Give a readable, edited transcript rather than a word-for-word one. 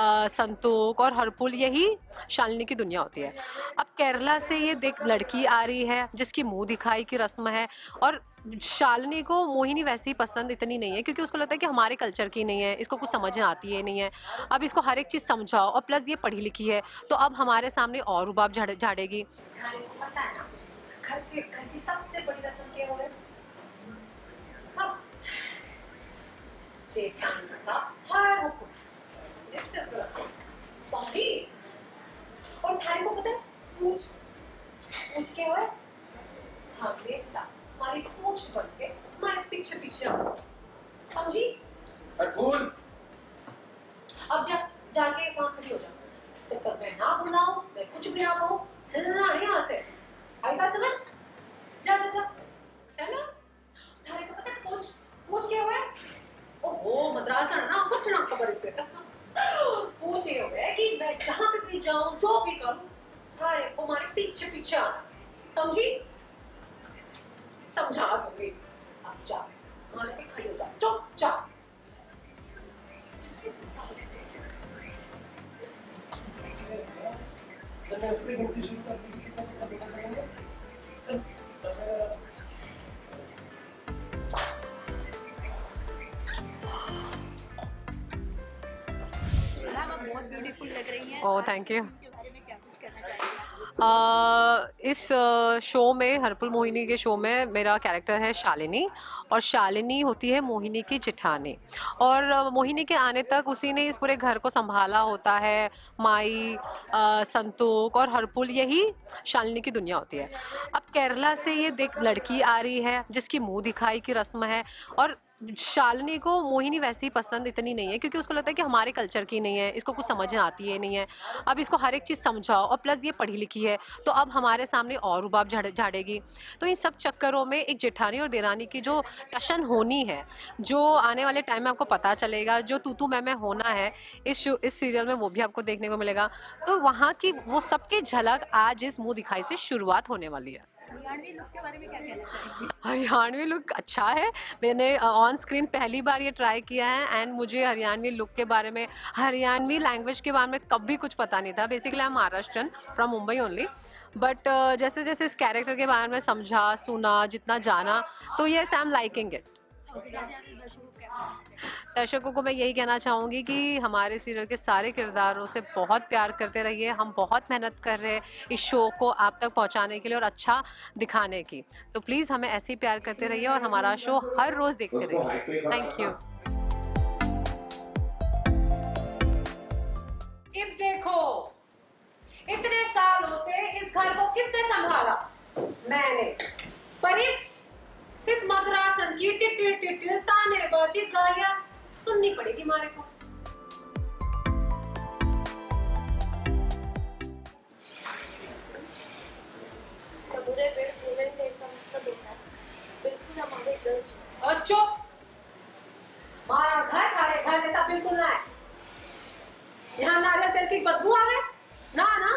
संतोक और हरपुल, यही शालिनी की दुनिया होती है। अब केरला से ये देख लड़की आ रही है जिसकी मुंह दिखाई की रस्म है, और शालिनी को मोहिनी वैसे ही पसंद इतनी नहीं है क्योंकि उसको लगता है कि हमारे कल्चर की नहीं है, इसको कुछ समझ आती है नहीं है। अब इसको हर एक चीज़ समझाओ, और प्लस ये पढ़ी लिखी है तो अब हमारे सामने और रुबाब झाड़ेगी। पता है ना, घर की सबसे बड़ी रस्म क्या है? जेठानी का हर हुक्म समझी? और थारे को पता है पूछ पूछ क्या है? हमेशा हमारी पूछ बन के हमारे पीछे पीछे आओ, समझी? फूल अब जाके वहां खड़ी हो जाओ, जब तक मैं ना बुलाऊं, मैं कुछ भी ना कहूं, हिलना नहीं यहाँ से। आई बात समझ? जा जा जा, है ना? थारे को पता है पूछ क्या हुआ है? ओहो मद्रास ना कुछ ना खबर इसे। पूछ ये हुआ है कि मैं जहाँ पे भी जाऊं, जो भी करूं, थारे को हमारे पीछे पीछे आना, समझी? समझा दूंगी। अब जा वहां जाके खड़ी हो जा, चुपचाप। बहुत ब्यूटीफुल लग रही हैं। Oh thank you. के बारे में क्या कुछ कहना चाहेंगे? इस शो में, हरपुल मोहिनी के शो में, मेरा कैरेक्टर है शालिनी, और शालिनी होती है मोहिनी की जेठानी। और मोहिनी के आने तक उसी ने इस पूरे घर को संभाला होता है। माई, संतोक और हरपुल, यही शालिनी की दुनिया होती है। अब केरला से ये देख लड़की आ रही है जिसकी मुंह दिखाई की रस्म है, और शालिनी को मोहिनी वैसे ही पसंद इतनी नहीं है क्योंकि उसको लगता है कि हमारे कल्चर की नहीं है, इसको कुछ समझ आती है नहीं है। अब इसको हर एक चीज़ समझाओ, और प्लस ये पढ़ी लिखी है तो अब हमारे सामने और रुबाब झाड़ेगी। तो इन सब चक्करों में एक जेठानी और देरानी की जो टशन होनी है, जो आने वाले टाइम में आपको पता चलेगा, जो तू मैं होना है इस सीरियल में, वो भी आपको देखने को मिलेगा। तो वहाँ की वो सबकी झलक आज इस मुंह दिखाई से शुरुआत होने वाली है। हरियाणवी लुक के बारे में क्या कहना चाहेंगे? हरियाणवी लुक अच्छा है। मैंने ऑन स्क्रीन पहली बार ये ट्राई किया है, एंड मुझे हरियाणवी लुक के बारे में, हरियाणवी लैंग्वेज के बारे में कभी कुछ पता नहीं था। Basically I am Maharashtrian from Mumbai only, but जैसे जैसे इस कैरेक्टर के बारे में समझा, सुना, जितना जाना, तो yes I am liking it. दर्शकों को मैं यही कहना चाहूँगी कि हमारे सीरियल के सारे किरदारों से बहुत प्यार करते रहिए। हम बहुत मेहनत कर रहे हैं इस शो को आप तक पहुँचाने के लिए और अच्छा दिखाने की, तो प्लीज़ हमें ऐसे ही प्यार करते रहिए और हमारा शो हर रोज़ देखते रहिए। Thank you. अब देखो, इतने सालों से इस घर को किसने संभाला? मैंने। पर इस मद्रासन की टिटिल टिटिल तानेबाजी गालियां सुननी पड़ेगी मारे को। पूरे पेड़ पूरे का मतलब होता है बिल्कुल हमारे घर। और चुप, हमारा घर थारे घर जैसा बिल्कुल ना है। यहाँ नारियल तेल की बदबू आवे ना ना,